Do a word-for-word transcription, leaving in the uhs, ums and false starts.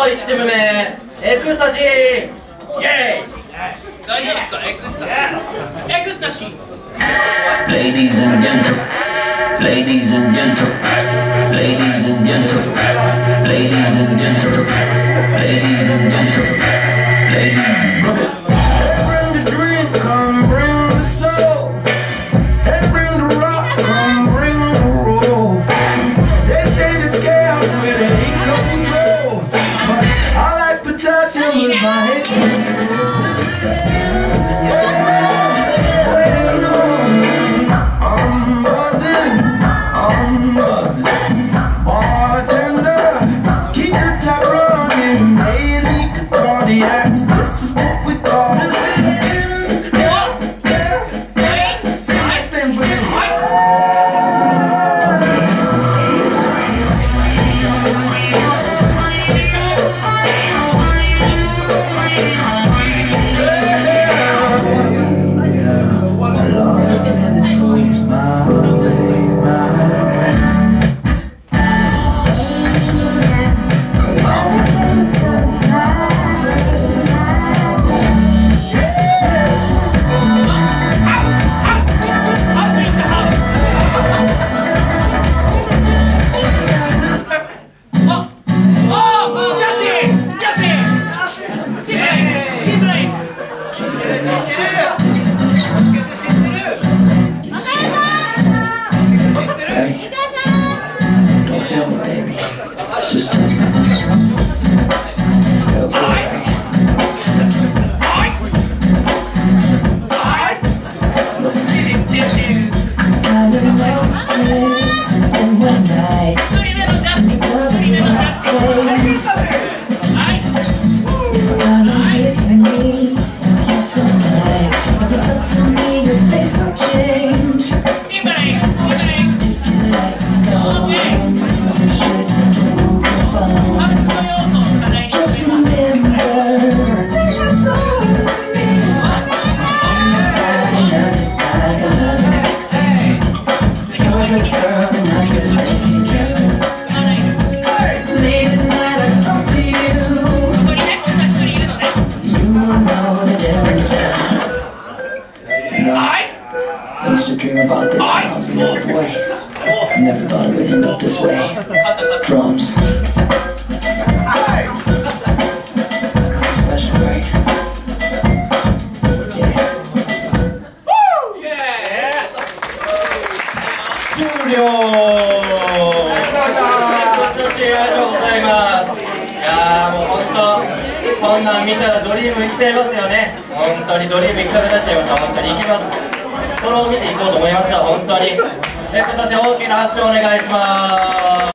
いちチーム目エクスタシー、イエーイ。 大丈夫ですか？エクスタシー、エクスタシー。 Ladies and gentlemen, ladies and gentlemen, ladies and gentlemen, ladies and gentlemen, ladies and gentlemen, ladies. Bring the drink, come bring the soul, and bring the rock, come bring the roll. They say this chaos with it ain't control, but I like potassium with my head. This is what we call this. I used to dream about this when I was a little boy. I never thought it would end up this way. Drums. It's special, right? Yeah. 終了。ご視聴ありがとうございます。いやーもう本当こんなん見たらドリーム行っちゃいますよね。本当にドリーム行きたくなっちゃいます。本当に行きます。それを見ていこうと思いました。本当に。で、今年大きな拍手をお願いします。